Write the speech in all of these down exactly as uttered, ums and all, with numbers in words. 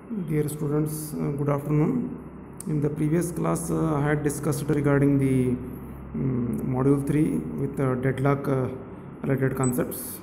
Dear students, uh, good afternoon. In the previous class, uh, I had discussed regarding the um, module three with uh, deadlock uh, related concepts,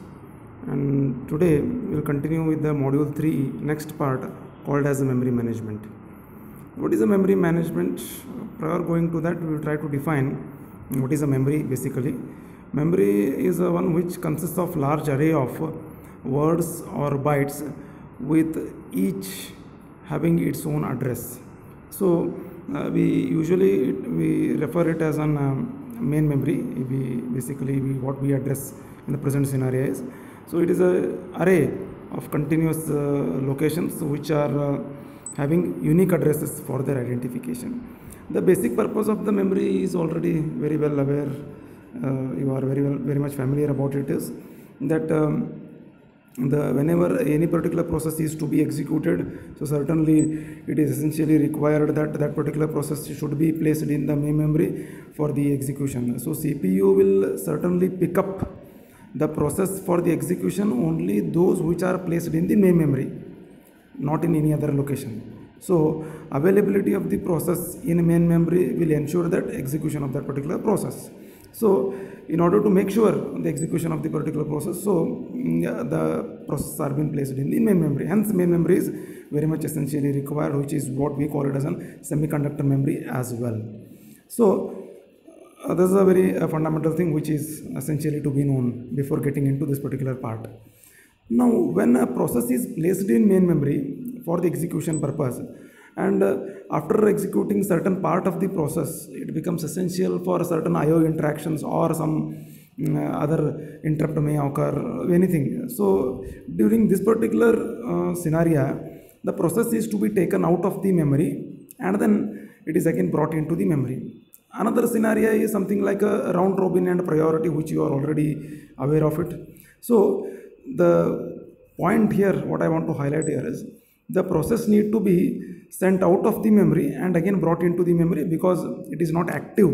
and today we'll continue with the module three next part called as memory management. What is a memory management? Prior going to that, we will try to define what is a memory basically. Memory is a one which consists of large array of words or bytes with each having its own address. So uh, we usually we refer it as an um, main memory. We basically we, what we address in the present scenario is, so it is a array of continuous uh, locations which are uh, having unique addresses for their identification. The basic purpose of the memory is already very well aware. Uh, you are very well very much familiar about it. Is that um, the whenever any particular process is to be executed, so certainly it is essentially required that that particular process should be placed in the main memory for the execution. So C P U will certainly pick up the process for the execution only those which are placed in the main memory, not in any other location. So availability of the process in main memory will ensure that execution of that particular process. So in order to make sure the execution of the particular process, so yeah, the processes are being placed in the main memory. Hence main memory is very much essentially required, which is what we call it as a semiconductor memory as well. So uh, this is a very uh, fundamental thing which is essentially to be known before getting into this particular part. Now when a process is placed in main memory for the execution purpose, and uh, after executing certain part of the process, it becomes essential for certain I O interactions or some uh, other interrupt may occur, anything. So during this particular uh, scenario, the process is to be taken out of the memory and then it is again brought into the memory. Another scenario is something like a round robin and priority, which you are already aware of it. So the point here, what I want to highlight here is the process need to be sent out of the memory and again brought into the memory because it is not active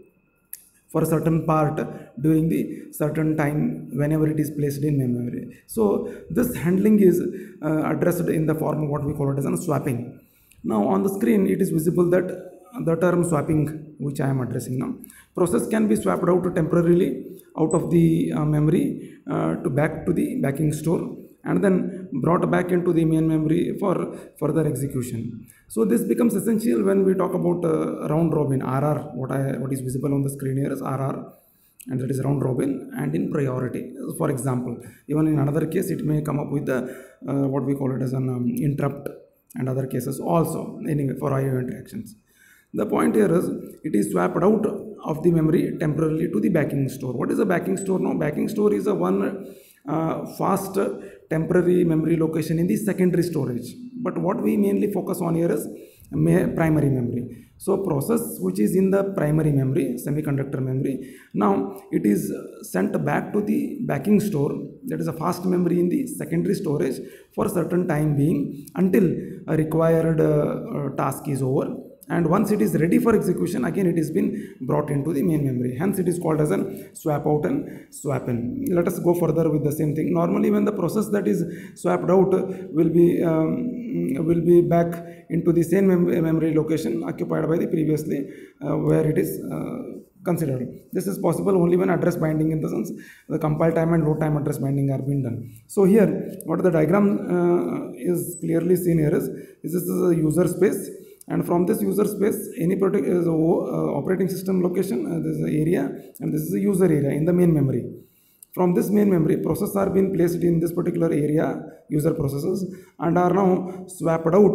for a certain part during the certain time whenever it is placed in memory. So this handling is uh, addressed in the form of what we call it as a swapping. Now on the screen it is visible that the term swapping which I am addressing now. Process can be swapped out temporarily out of the uh, memory uh, to back to the backing store and then brought back into the main memory for further execution. So this becomes essential when we talk about uh, round robin R R. What I what is visible on the screen here is R R, and that is round robin and in priority. For example, even in another case it may come up with the uh, what we call it as an um, interrupt and other cases also, anyway, for I O interactions. The point here is it is swapped out of the memory temporarily to the backing store. What is a backing store? Now backing store is a one uh, fast temporary memory location in the secondary storage, but what we mainly focus on here is primary memory. So process which is in the primary memory, semiconductor memory, now it is sent back to the backing store, that is a fast memory in the secondary storage for certain time being until a required uh, uh, task is over. And once it is ready for execution, again it has been brought into the main memory. Hence it is called as a swap out and swap in. Let us go further with the same thing. Normally when the process that is swapped out will be um, will be back into the same mem memory location occupied by the previously uh, where it is uh, considered. This is possible only when address binding, in the sense the compile time and load time address binding are being done. So here what the diagram uh, is clearly seen here is, is this is a user space. And from this user space, any particular is a, uh, operating system location, uh, this is the area, and this is the user area in the main memory. From this main memory, processes are being placed in this particular area, user processes, and are now swapped out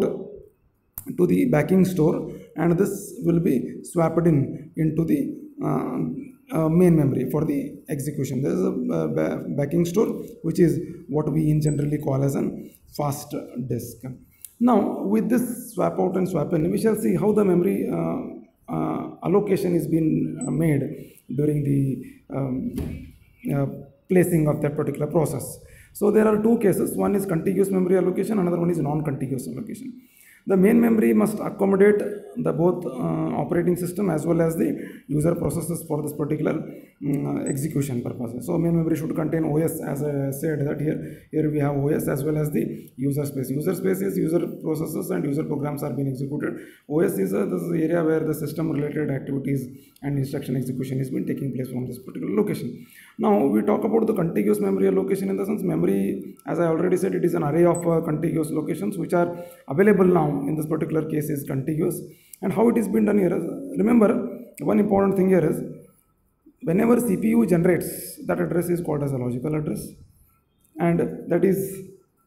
to the backing store, and this will be swapped in into the uh, uh, main memory for the execution. There is a uh, backing store, which is what we in generally call as a fast disk. Now with this swap out and swap in, we shall see how the memory uh, uh, allocation is being made during the um, uh, placing of that particular process. So there are two cases. One is contiguous memory allocation, another one is non-contiguous allocation. The main memory must accommodate the both uh, operating system as well as the user processes for this particular um, execution purposes. So main memory should contain O S, as I said that here, here we have O S as well as the user space. User space is user processes and user programs are being executed. O S is, a, this is the area where the system related activities and instruction execution is been taking place from this particular location. Now we talk about the contiguous memory allocation. In the sense, memory, as I already said, it is an array of uh, contiguous locations which are available now. In this particular case is contiguous. And how it is been done here is, remember, one important thing here is, whenever C P U generates, that address is called as a logical address, and that is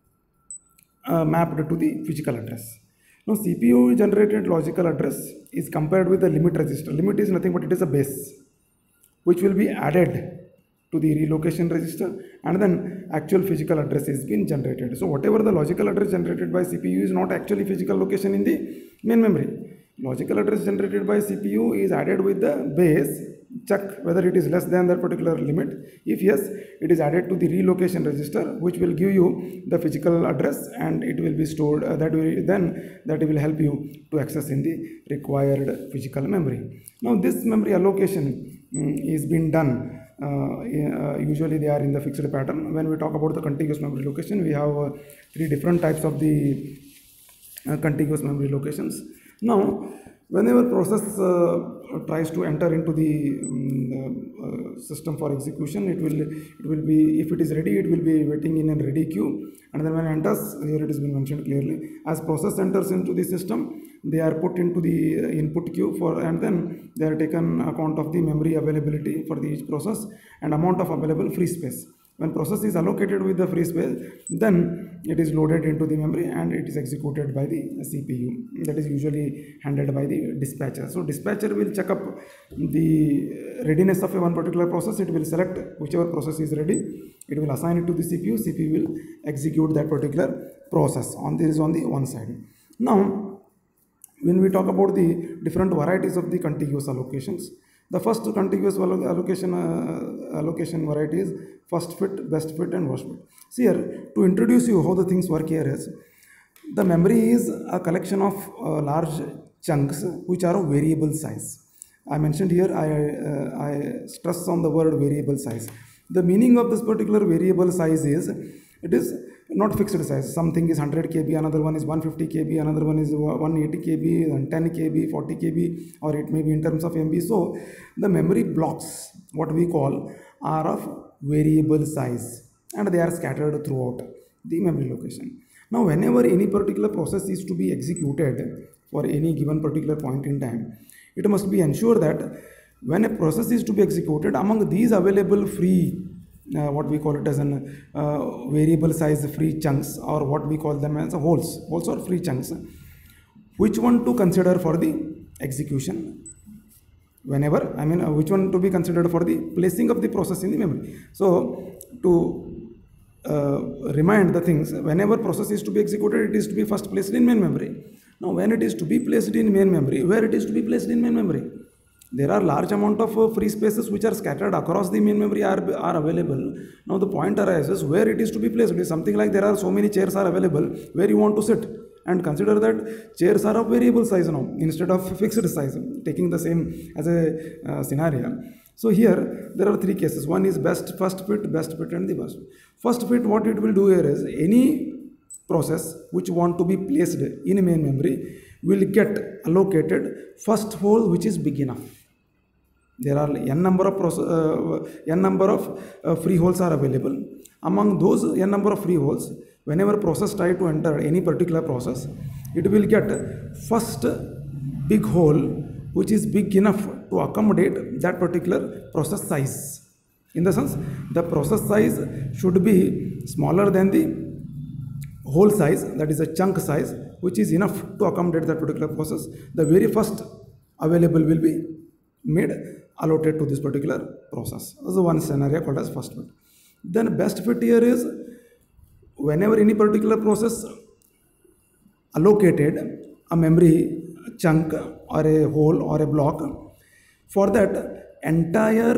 uh, mapped to the physical address. Now C P U generated logical address is compared with the limit register. Limit is nothing but it is a base which will be added to the relocation register, and then actual physical address is being generated. So whatever the logical address generated by C P U is not actually physical location in the main memory. Logical address generated by C P U is added with the base. Check whether it is less than that particular limit. If yes, it is added to the relocation register, which will give you the physical address, and it will be stored. Uh, that will then that will help you to access in the required physical memory. Now this memory allocation um, is being done. Uh, uh, usually they are in the fixed pattern. When we talk about the contiguous memory location, we have uh, three different types of the uh, contiguous memory locations. Now, whenever process uh, tries to enter into the um, uh, system for execution, it will it will be, if it is ready, it will be waiting in a ready queue, and then when it enters, here it has been mentioned clearly, as process enters into the system, they are put into the input queue for, and then they are taken account of the memory availability for the each process and amount of available free space. When process is allocated with the free space, then it is loaded into the memory and it is executed by the C P U. That is usually handled by the dispatcher. So dispatcher will check up the readiness of a one particular process. It will select whichever process is ready. It will assign it to the C P U. C P U will execute that particular process. On this is on the one side. Now, when we talk about the different varieties of the contiguous allocations, the first contiguous allocation uh, allocation variety is first fit, best fit, and worst fit. See here, to introduce you how the things work here is, the memory is a collection of uh, large chunks which are of variable size. I mentioned here, I, uh, I stress on the word variable size. The meaning of this particular variable size is, it is not fixed size. Something is one hundred K B, another one is one hundred fifty K B, another one is one hundred eighty K B, and ten K B, forty K B, or it may be in terms of M B. So the memory blocks, what we call, are of variable size, and they are scattered throughout the memory location. Now whenever any particular process is to be executed for any given particular point in time, it must be ensured that when a process is to be executed, among these available free Uh, what we call it as an uh, variable size free chunks, or what we call them as holes, holes or free chunks, which one to consider for the execution, whenever, I mean, uh, which one to be considered for the placing of the process in the memory. So to uh, remind the things, whenever process is to be executed, it is to be first placed in main memory. Now when it is to be placed in main memory, where it is to be placed in main memory? There are large amount of uh, free spaces which are scattered across the main memory are, are available. Now the point arises where it is to be placed. It is something like there are so many chairs are available where you want to sit, and consider that chairs are of variable size now instead of fixed size, taking the same as a uh, scenario. So here there are three cases. One is best first fit, best fit, and the worst. First fit, what it will do here is, any process which want to be placed in main memory will get allocated first hole which is big enough. There are n number of process, uh, n number of uh, free holes are available. Among those n number of free holes, whenever process try to enter any particular process, it will get first big hole which is big enough to accommodate that particular process size. In the sense, the process size should be smaller than the hole size, that is a chunk size, which is enough to accommodate that particular process. The very first available will be made allotted to this particular process. This is one scenario called as first fit. Then best fit here is, whenever any particular process allocated a memory chunk or a hole or a block, for that entire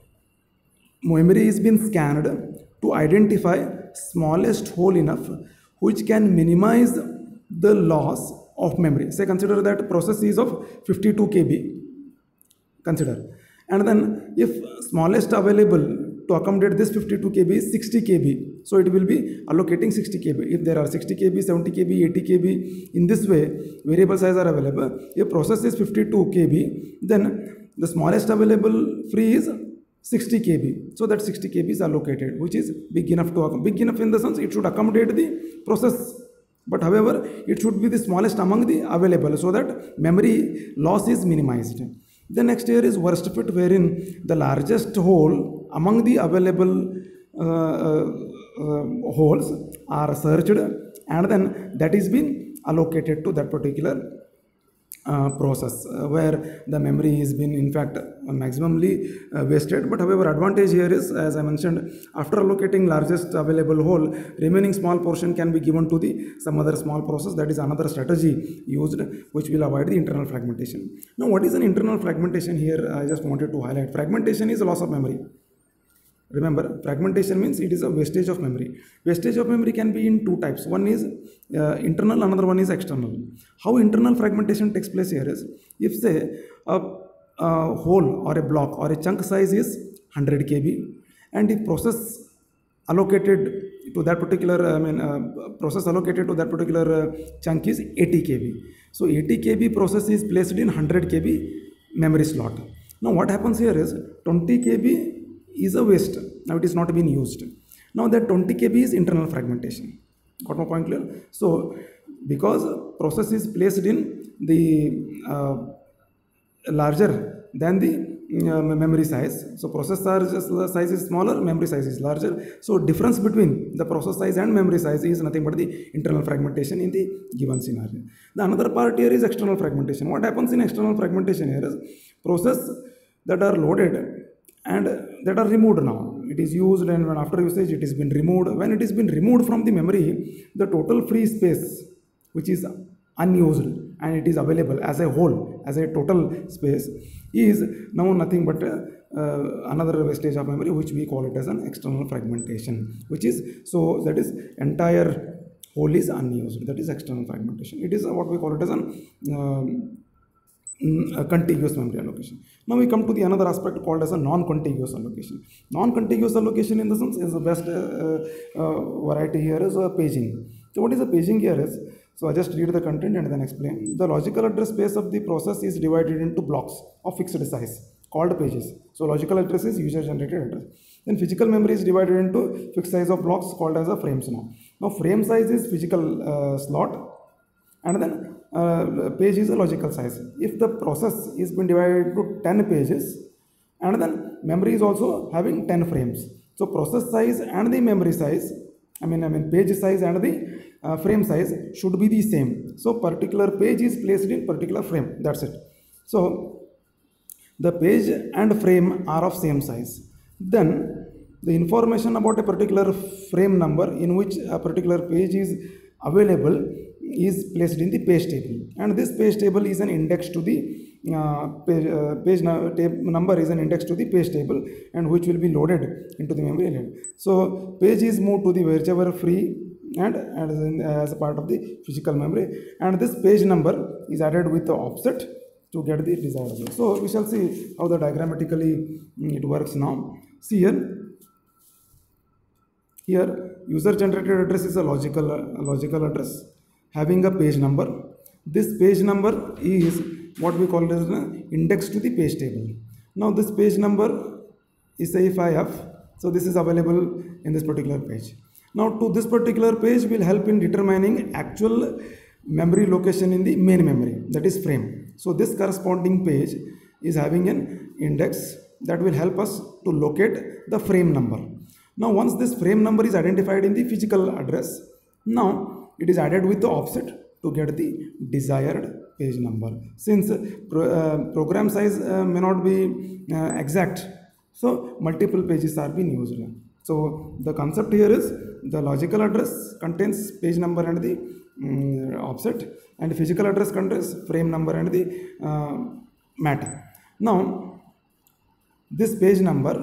memory is been scanned to identify smallest hole enough which can minimize the loss of memory. Say consider that process is of fifty-two K B, consider, and then if smallest available to accommodate this fifty-two K B is sixty K B, so it will be allocating sixty K B. If there are sixty K B, seventy K B, eighty K B, in this way variable size are available. If process is fifty-two K B, then the smallest available free is sixty K B, so that sixty K B is allocated, which is big enough to big enough in the sense it should accommodate the process, but however it should be the smallest among the available, so that memory loss is minimized. The next here is worst fit, wherein the largest hole among the available uh, uh, uh, holes are searched, and then that is been allocated to that particular uh, process uh, where the memory has been in fact uh, maximally uh, wasted. But however, advantage here is, as I mentioned, after allocating largest available hole, remaining small portion can be given to the some other small process. That is another strategy used, which will avoid the internal fragmentation. Now, what is an internal fragmentation here? I just wanted to highlight. Fragmentation is a loss of memory. Remember, fragmentation means it is a wastage of memory. Wastage of memory can be in two types. One is uh, internal, another one is external. How internal fragmentation takes place here is, if say a, a hole or a block or a chunk size is one hundred K B, and if process allocated to that particular, I mean, uh, process allocated to that particular uh, chunk is eighty K B. So eighty K B process is placed in one hundred K B memory slot. Now what happens here is twenty K B is a waste. Now it is not being used. Now that twenty K B is internal fragmentation. Got my point clear? So because process is placed in the uh, larger than the uh, memory size, so process size is smaller, memory size is larger. So difference between the process size and memory size is nothing but the internal fragmentation in the given scenario. The another part here is external fragmentation. What happens in external fragmentation here is process that are loaded and that are removed now. It is used, and when after usage it has been removed. When it has been removed from the memory, the total free space which is unused and it is available as a whole, as a total space, is now nothing but uh, uh, another wastage of memory, which we call it as an external fragmentation, which is, so that is entire whole is unused. That is external fragmentation. It is what we call it as an um, a contiguous memory allocation. Now we come to the another aspect called as a non-contiguous allocation. Non-contiguous allocation in the sense is the best uh, uh, variety here is uh, paging. So what is the paging here is, so I just read the content and then explain. The logical address space of the process is divided into blocks of fixed size called pages. So logical address is user generated address. Then physical memory is divided into fixed size of blocks called as a frames now. Now frame size is physical uh, slot, and then uh, page is a logical size. If the process is been divided into ten pages, and then memory is also having ten frames. So process size and the memory size, I mean, I mean page size and the uh, frame size should be the same. So particular page is placed in particular frame. That's it. So the page and frame are of same size. Then the information about a particular frame number in which a particular page is available is placed in the page table, and this page table is an index to the uh, page, uh, page no, number is an index to the page table, and which will be loaded into the memory element. So page is moved to the whichever free and, and as a part of the physical memory, and this page number is added with the offset to get the desired value. So we shall see how the diagrammatically it works now. See here. Here user generated address is a logical uh, logical address having a page number. This page number is what we call as an index to the page table. Now this page number is, say if I have, so this is available in this particular page. Now to this particular page will help in determining actual memory location in the main memory, that is frame. So this corresponding page is having an index that will help us to locate the frame number. Now once this frame number is identified in the physical address, now it is added with the offset to get the desired page number. Since pro, uh, program size uh, may not be uh, exact, so multiple pages are being used. So the concept here is the logical address contains page number and the um, offset, and the physical address contains frame number and the uh, matter. Now this page number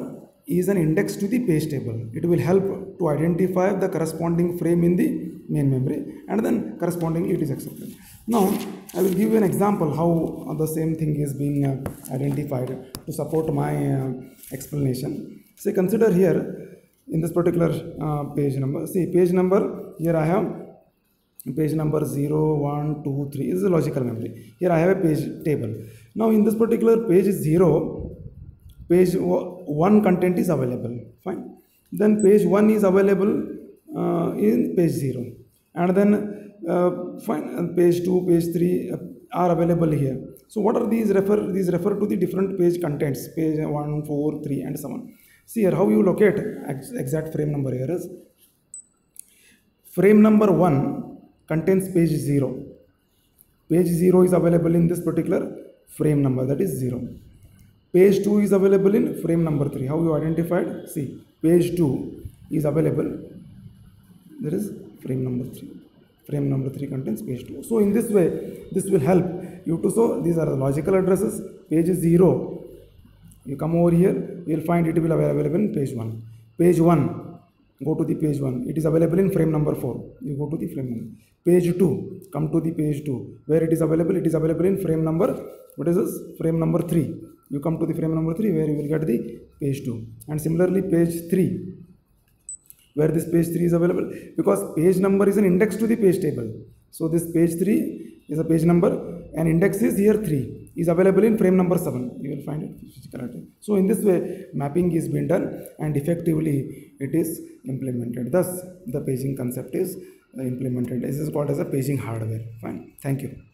is an index to the page table. It will help to identify the corresponding frame in the main memory, and then correspondingly it is accepted. Now I will give you an example how the same thing is being uh, identified to support my uh, explanation. Say consider here in this particular uh, page number, see page number, here I have page number zero, one, two, three is a logical memory. Here I have a page table. Now in this particular page zero, page one content is available, fine. Then page one is available uh, in page zero, and then uh, fine, and page two, page three uh, are available here. So what are these refer? These refer to the different page contents, page one, four, three, and so on. See here how you locate ex exact frame number here is frame number one contains page zero. Page zero is available in this particular frame number, that is zero. Page two is available in frame number three. How you identified? See, page two is available. There is frame number three. Frame number three contains page two. So in this way, this will help you to show these are the logical addresses. Page zero, you come over here, you will find it will be available in page one. Page one, go to the page one. It is available in frame number four. You go to the frame number. Page two, come to the page two. Where it is available? It is available in frame number, what is this? Frame number three. You come to the frame number three where you will get the page two. And similarly page three, where this page three is available, because page number is an index to the page table. So this page three is a page number and index is here three, is available in frame number seven. You will find it. So in this way mapping is being done and effectively it is implemented. Thus the paging concept is implemented. This is called as a paging hardware. Fine. Thank you.